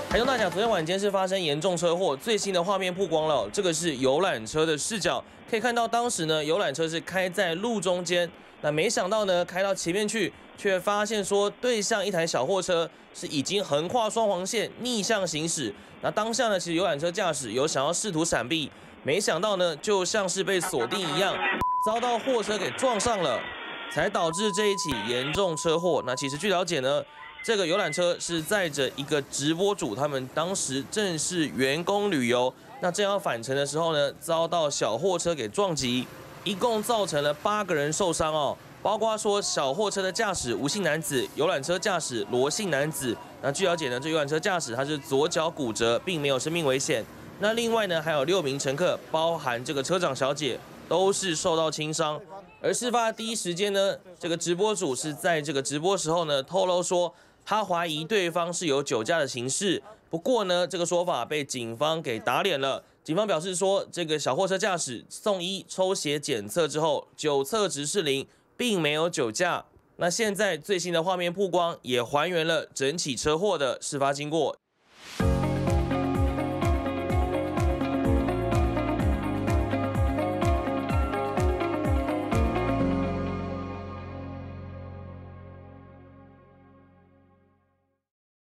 台中大甲昨天晚间是发生严重车祸，最新的画面曝光了，这个是游览车的视角，可以看到当时呢，游览车是开在路中间，那没想到呢，开到前面去，却发现说对向一台小货车是已经横跨双黄线逆向行驶，那当下呢，其实游览车驾驶有想要试图闪避，没想到呢，就像是被锁定一样，遭到货车给撞上了，才导致这一起严重车祸。那其实据了解呢，这个游览车是载着一个直播主，他们当时正是员工旅游，那正要返程的时候呢，遭到小货车给撞击，一共造成了8个人受伤哦，包括说小货车的驾驶吴姓男子，游览车驾驶罗姓男子。那据了解呢，这游览车驾驶他是左脚骨折，并没有生命危险。那另外呢，还有6名乘客，包含这个车长小姐，都是受到轻伤。而事发第一时间呢，这个直播主是在这个直播时候呢，透露说，他怀疑对方是有酒驾的情事，不过呢，这个说法被警方给打脸了。警方表示说，这个小货车驾驶送医抽血检测之后，酒测值是0，并没有酒驾。那现在最新的画面曝光，也还原了整起车祸的事发经过。